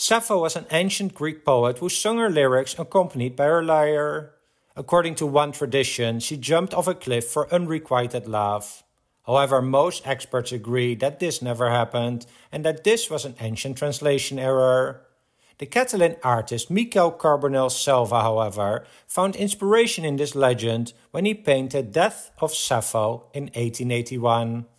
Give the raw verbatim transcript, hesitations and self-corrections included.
Sappho was an ancient Greek poet who sung her lyrics accompanied by her lyre. According to one tradition, she jumped off a cliff for unrequited love. However, most experts agree that this never happened and that this was an ancient translation error. The Catalan artist Miquel Carbonell Selva, however, found inspiration in this legend when he painted Death of Sappho in eighteen eighty-one.